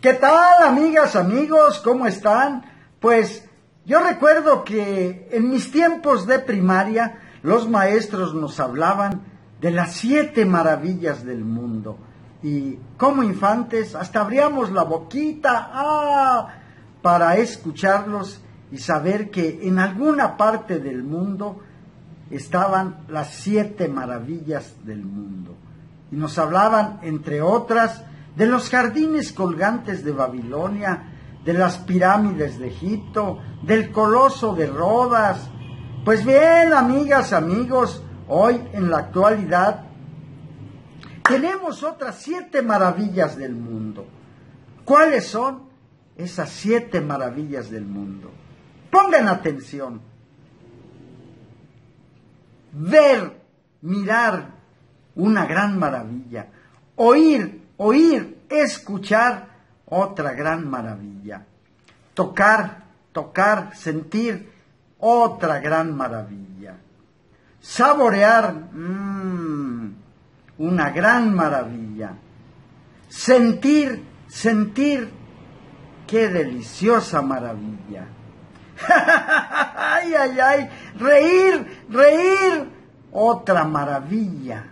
¿Qué tal, amigas, amigos? ¿Cómo están? Pues yo recuerdo que en mis tiempos de primaria los maestros nos hablaban de las 7 maravillas del mundo. Y como infantes hasta abríamos la boquita para escucharlos y saber que en alguna parte del mundo estaban las 7 maravillas del mundo. Y nos hablaban, entre otras, de los jardines colgantes de Babilonia, de las pirámides de Egipto, del coloso de Rodas. Pues bien, amigas, amigos, hoy en la actualidad tenemos otras 7 maravillas del mundo. ¿Cuáles son esas 7 maravillas del mundo? Pongan atención. Ver, mirar, una gran maravilla. Oír, escuchar, otra gran maravilla. Tocar, sentir, otra gran maravilla. Saborear, una gran maravilla. Sentir, qué deliciosa maravilla. Ay, reír, otra maravilla.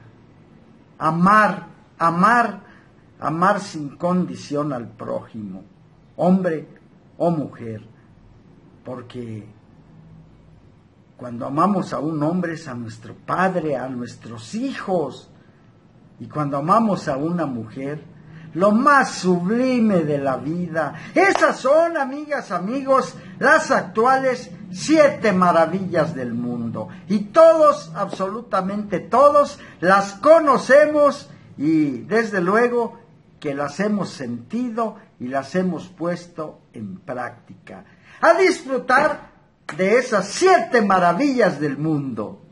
Amar sin condición al prójimo, hombre o mujer, porque cuando amamos a un hombre es a nuestro padre, a nuestros hijos, y cuando amamos a una mujer, lo más sublime de la vida. Esas son, amigas, amigos, las actuales 7 maravillas del mundo. Y todos, absolutamente todos, las conocemos y desde luego que las hemos sentido y las hemos puesto en práctica. A disfrutar de esas 7 maravillas del mundo.